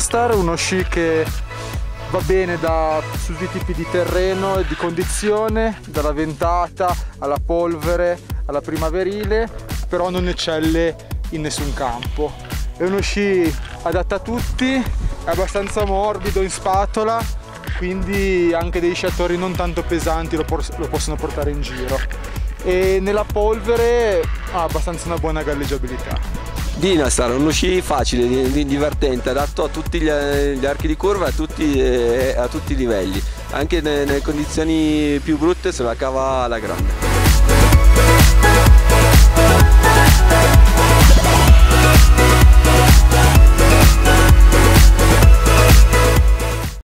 Dynastar, uno sci che va bene su tutti i tipi di terreno e di condizione, dalla ventata alla polvere alla primaverile, però non eccelle in nessun campo. È uno sci adatto a tutti, è abbastanza morbido in spatola, quindi anche dei sciatori non tanto pesanti lo possono portare in giro. E nella polvere ha abbastanza una buona galleggiabilità. Dynastar, uno sci facile, divertente, adatto a tutti gli archi di curva, a tutti i livelli. Anche nelle condizioni più brutte se la cava alla grande.